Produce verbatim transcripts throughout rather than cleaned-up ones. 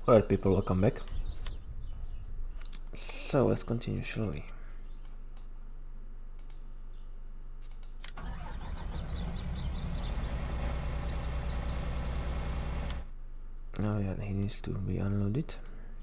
Alright people, welcome back. So let's continue, shall we? Oh yeah, he needs to be unloaded.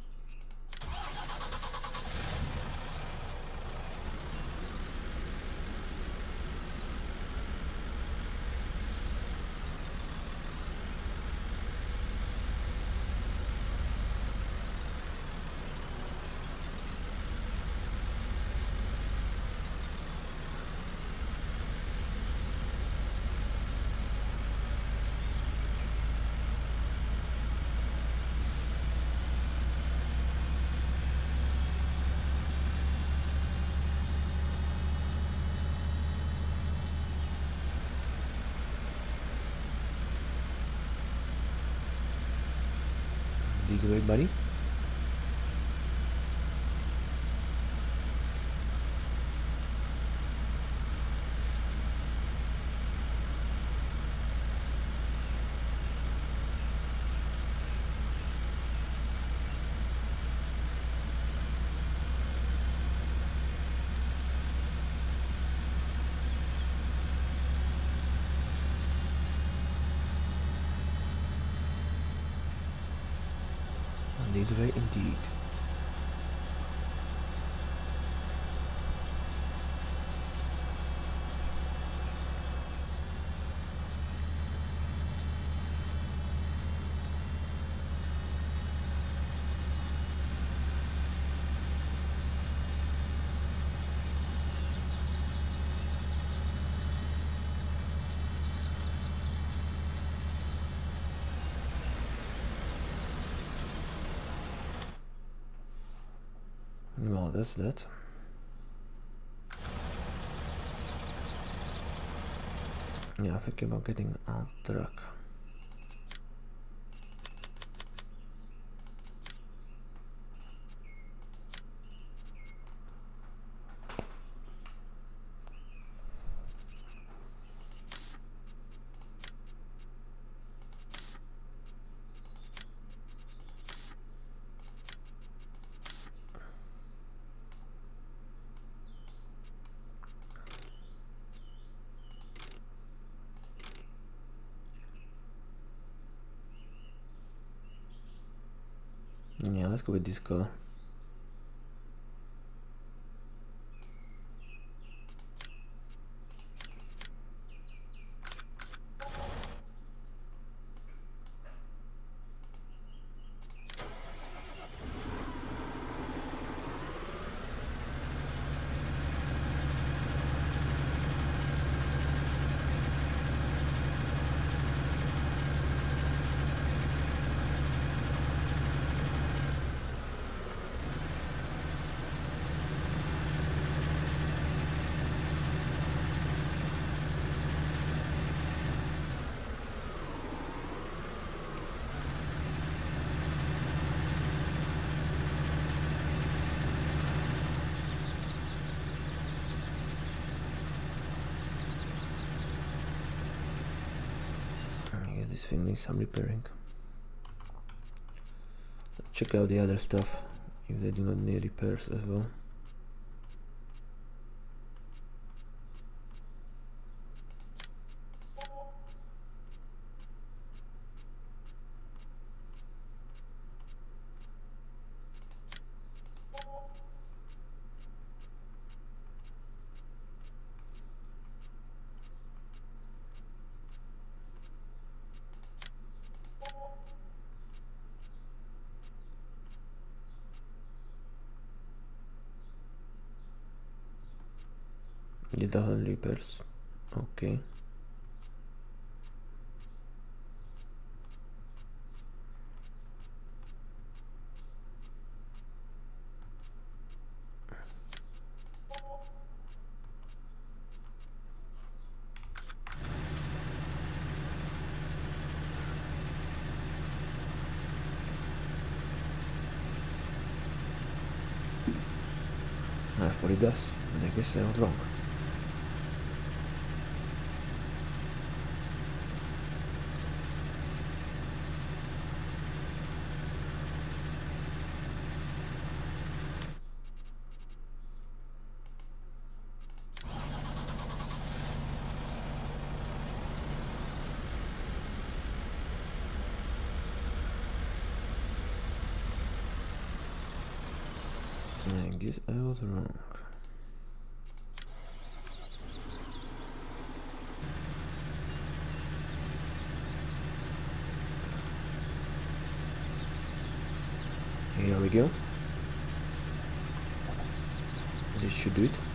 This way, buddy. And this way indeed. Well, that's that. Yeah, I think about getting a truck. Yeah, let's go with this color. This thing needs some repairing. Let's check out the other stuff if they do not need repairs as well. It doesn't repairs. Okay. That's what it does, but I guess I was wrong. I guess I was wrong. Here we go. This should do it.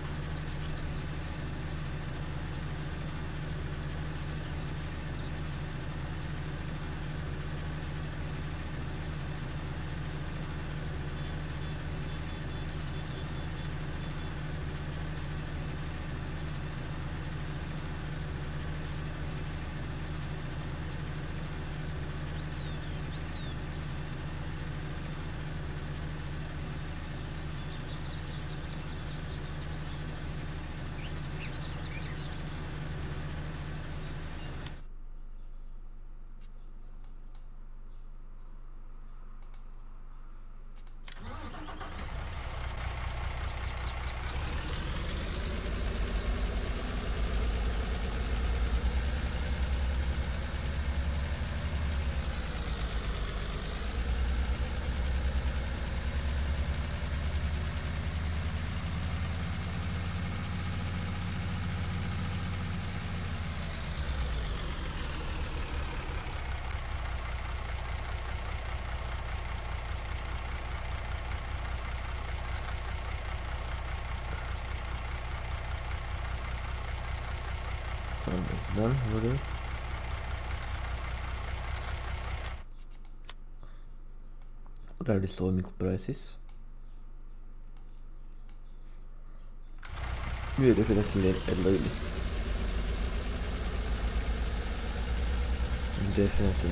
It's done over there. What are the soy milk prices? We are definitely at lately. Definitely.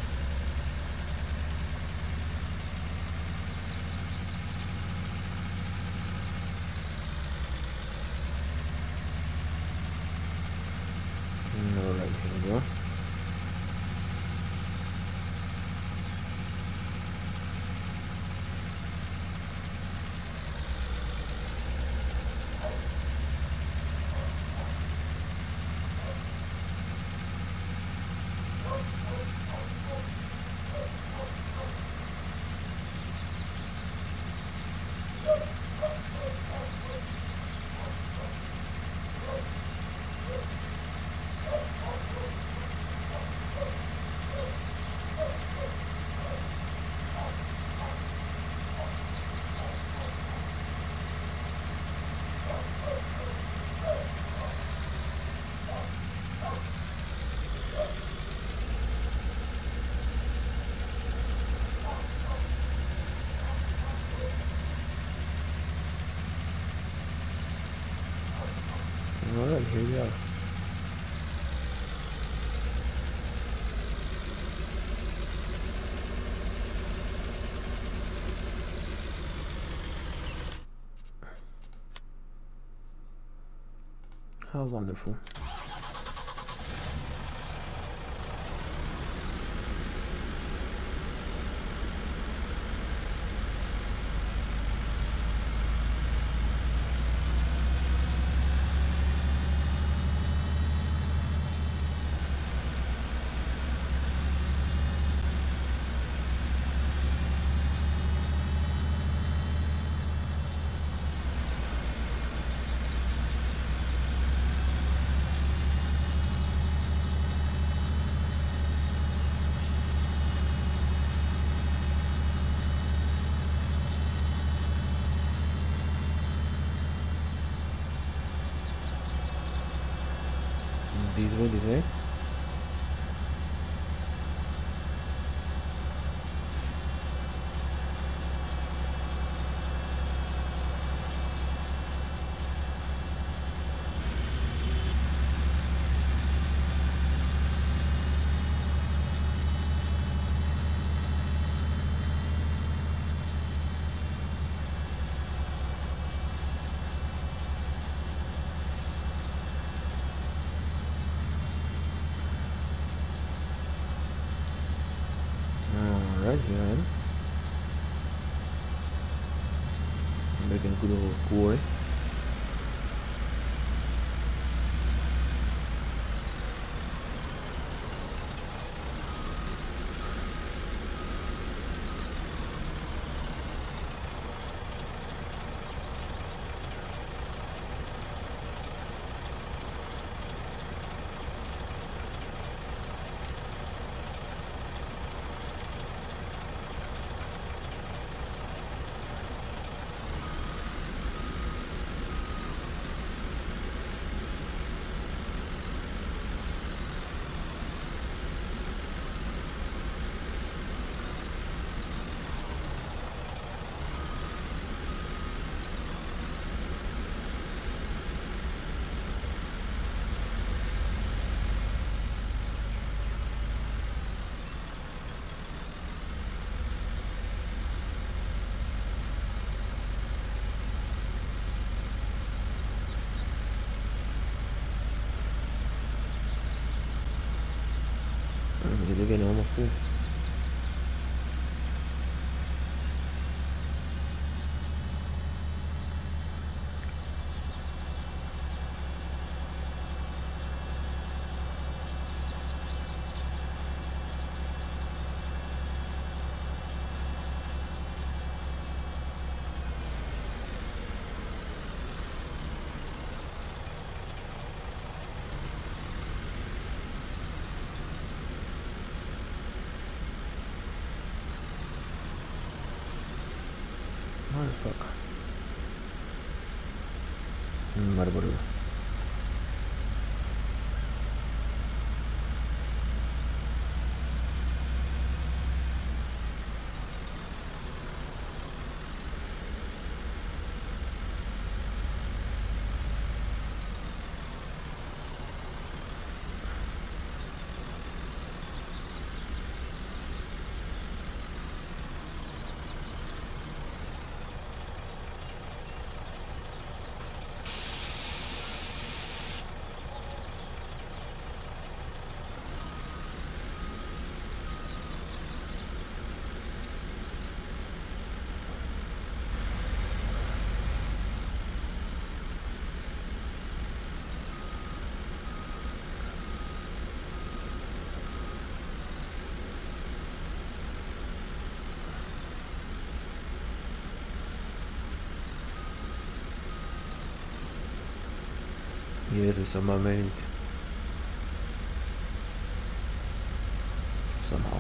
Alright, here we go. Alright, here we are. How wonderful. This way, this way. Alright, here I am. I'm making a good old quarry. you're getting almost full. Motherfucker. Mm, whatever. Jezus, op mijn moment. Somehow.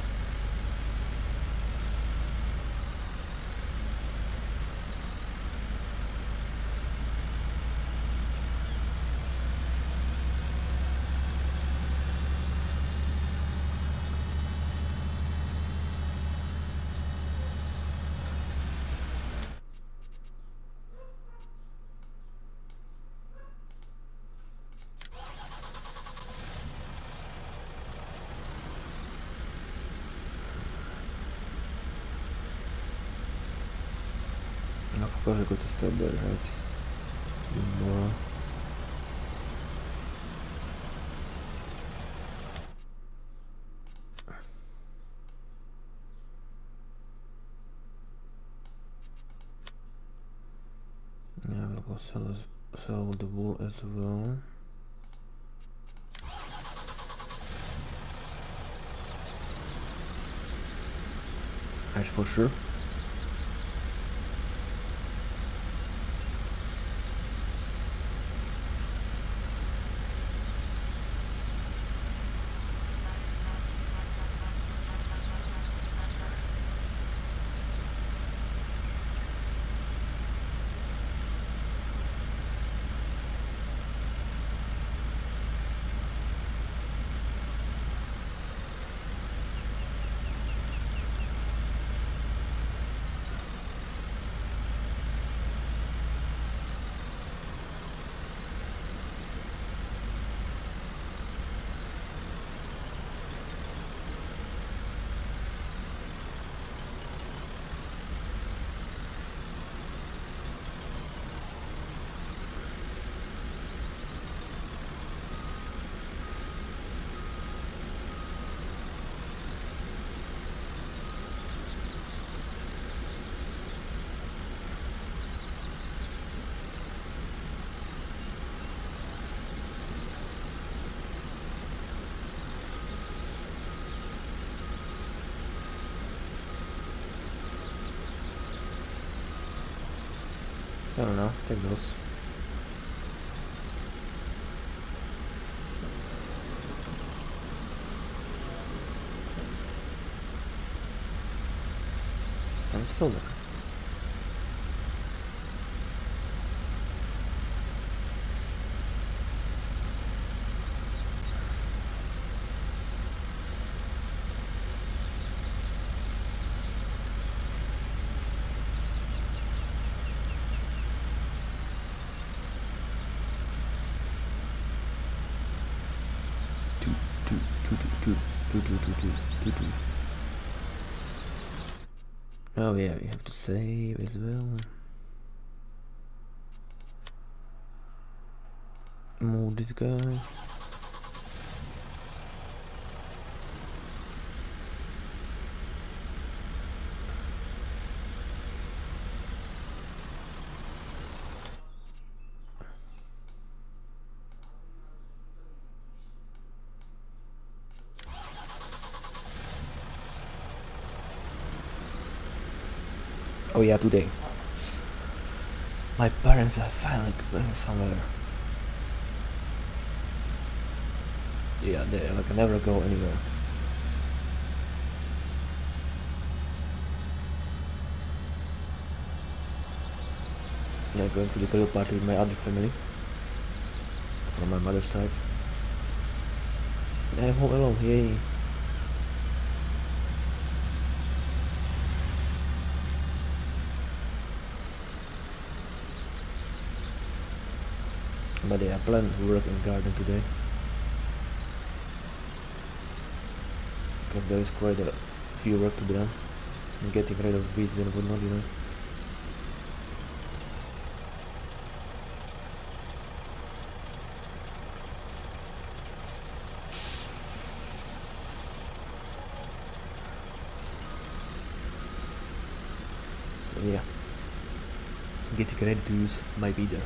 Of course I got to stop there, right? You moron. Yeah, we'll go sell, sell the wool as well. That's for sure. I don't know, take those. And it's solar. Oh yeah, we have to save as well. Move this guy. Oh yeah, today. My parents are finally going somewhere. Yeah, they like never go anywhere. Yeah, going to the grill party with my other family from my mother's side. And I'm home alone, yay! But yeah, I plan to work in the garden today. Because there is quite a few work to be done. And getting rid of weeds and whatnot, you know. So yeah, getting ready to use my weeder.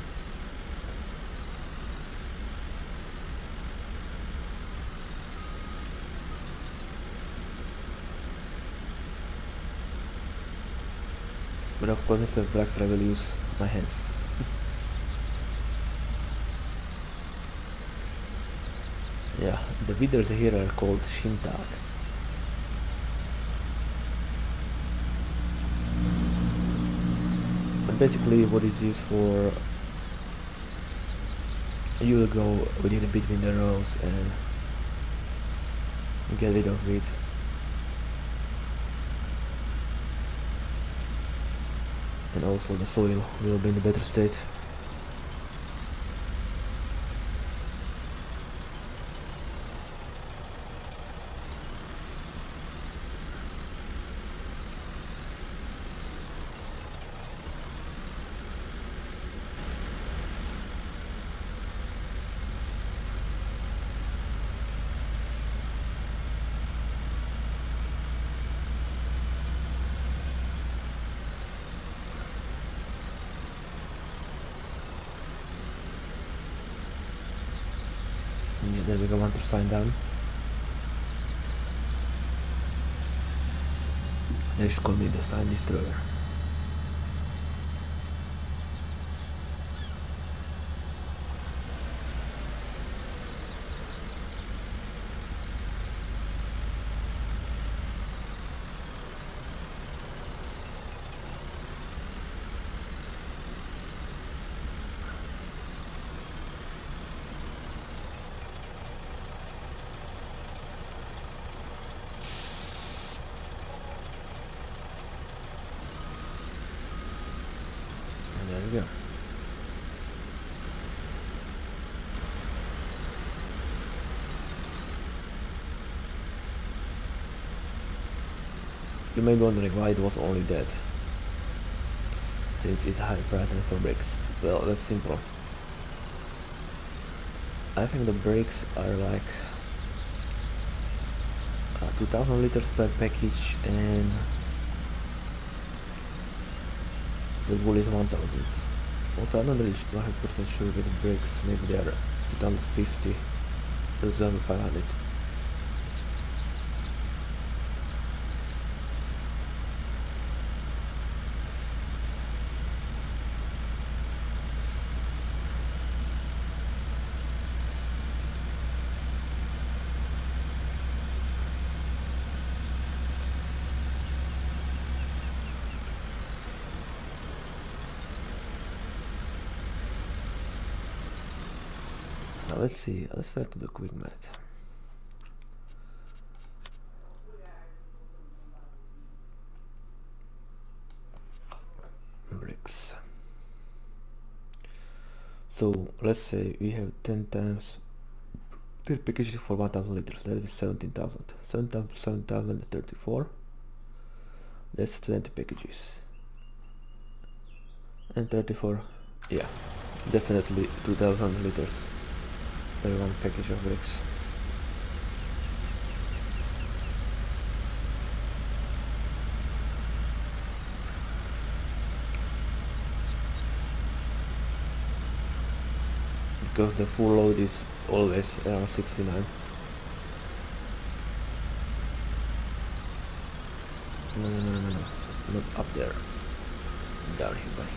But of course, instead of tractor, I will use my hands. Yeah, the weeders here are called shintag. But basically, what it's used for, you will go within between the rows and get rid of weeds. And also the soil will be in a better state. Yeah, there we go, one to sign down. They should call me the sign destroyer. There we go. You may be wondering why it was only that, since it's higher price than for bricks. Well, that's simple. I think the bricks are like uh, two thousand liters per package and the wool is one thousand. Also, I'm not really one hundred percent sure with the bricks, maybe they are two thousand fifty or two thousand five hundred. Now let's see, let's start to do quick math. Bricks. So let's say we have ten times ten packages for one thousand liters, that is seventeen thousand. seven thousand plus seven thousand is thirty-four. That's twenty packages. And thirty-four, yeah, definitely two thousand liters per one package of bricks. Because the full load is always around sixty-nine. No, no, no, no, no, not up there. Down here, buddy.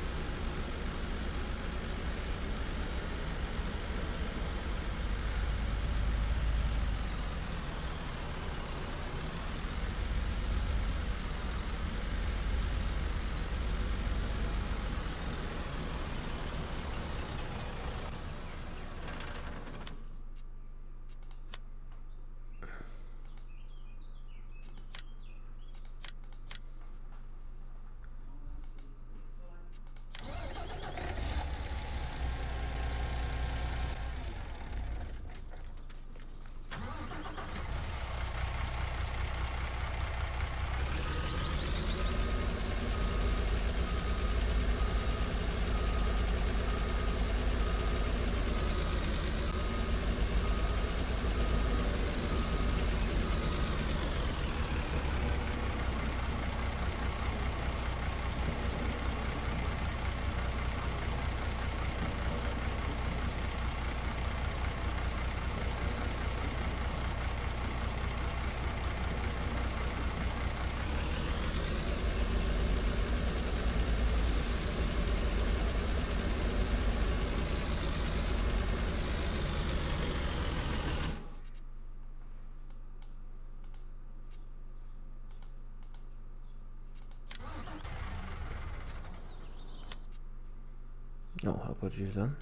No, apologies then.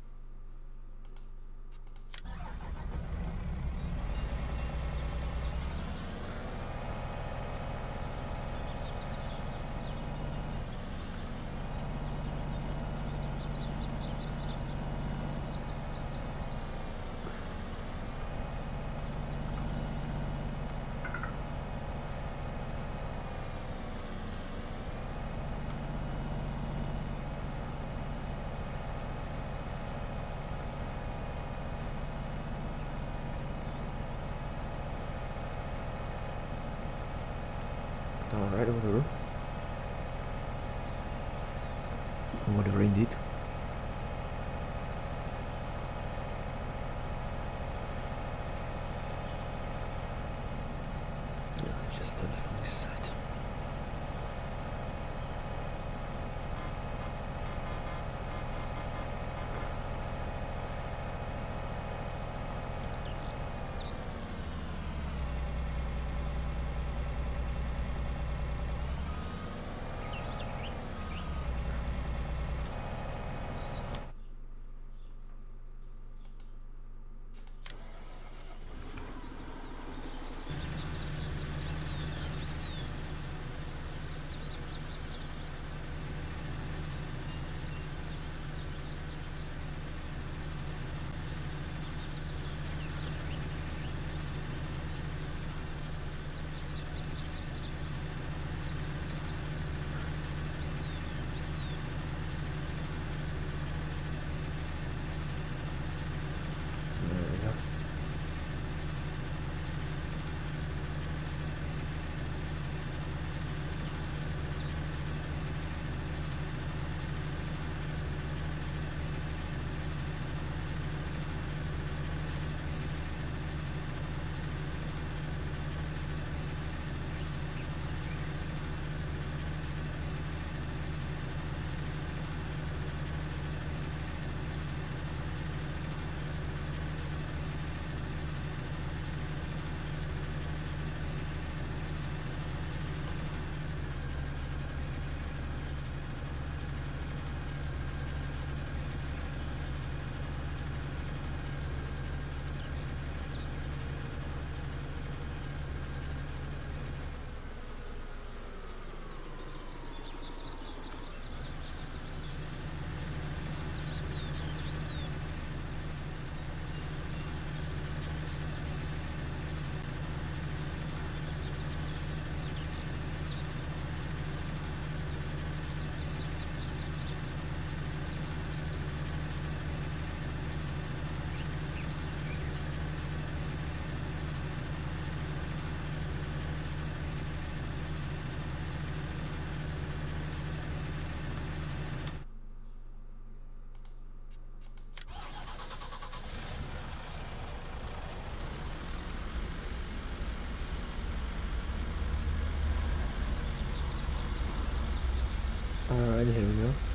Alright, whatever. Whatever indeed. Yeah, just tell it from this side. Alright, here we go.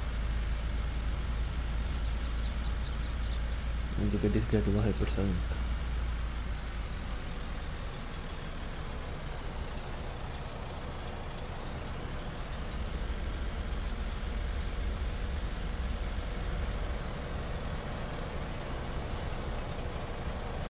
And you get this guy to one hundred percent.